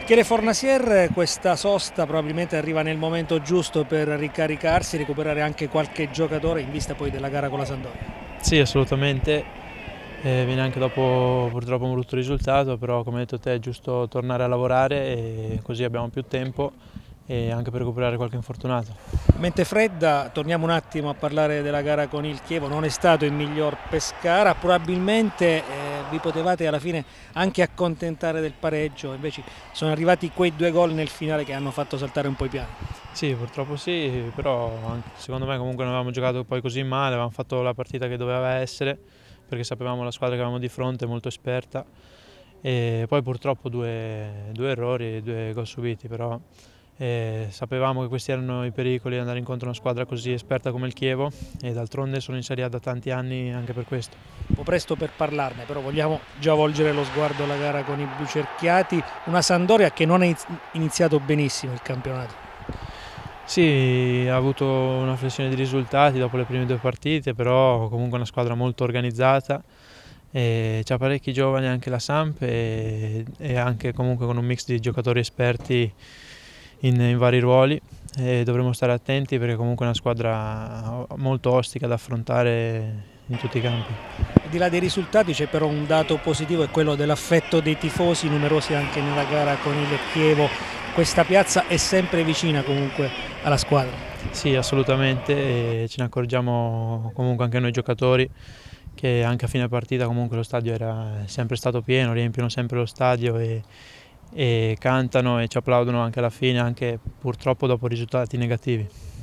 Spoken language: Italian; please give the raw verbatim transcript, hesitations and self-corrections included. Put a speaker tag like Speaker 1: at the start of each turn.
Speaker 1: Michele Fornasier, questa sosta probabilmente arriva nel momento giusto per ricaricarsi, recuperare anche qualche giocatore in vista poi della gara con la Sampdoria.
Speaker 2: Sì, assolutamente, eh, viene anche dopo purtroppo un brutto risultato, però come hai detto te è giusto tornare a lavorare e così abbiamo più tempo e anche per recuperare qualche infortunato.
Speaker 1: Mente fredda, torniamo un attimo a parlare della gara con il Chievo, non è stato il miglior Pescara, probabilmente eh, vi potevate alla fine anche accontentare del pareggio, invece sono arrivati quei due gol nel finale che hanno fatto saltare un po' i piani.
Speaker 2: Sì, purtroppo sì, però anche, secondo me comunque non avevamo giocato poi così male, avevamo fatto la partita che doveva essere perché sapevamo la squadra che avevamo di fronte, molto esperta, e poi purtroppo due, due errori, due gol subiti, però eh, sapevamo che questi erano i pericoli di andare incontro a una squadra così esperta come il Chievo e d'altronde sono in Serie A da tanti anni anche per questo.
Speaker 1: Un po' presto per parlarne, però vogliamo già volgere lo sguardo alla gara con i blucerchiati, una Sampdoria che non ha iniziato benissimo il campionato.
Speaker 2: Sì, ha avuto una flessione di risultati dopo le prime due partite, però comunque una squadra molto organizzata, c'ha parecchi giovani anche la Samp e, e anche comunque con un mix di giocatori esperti in, in vari ruoli e dovremo stare attenti perché comunque è una squadra molto ostica da affrontare in tutti i campi.
Speaker 1: Al di là dei risultati c'è però un dato positivo, è quello dell'affetto dei tifosi, numerosi anche nella gara con il Chievo. Questa piazza è sempre vicina comunque alla squadra.
Speaker 2: Sì, assolutamente, e ce ne accorgiamo comunque anche noi giocatori che anche a fine partita comunque lo stadio era sempre stato pieno, riempiono sempre lo stadio e, e cantano e ci applaudono anche alla fine, anche purtroppo dopo risultati negativi.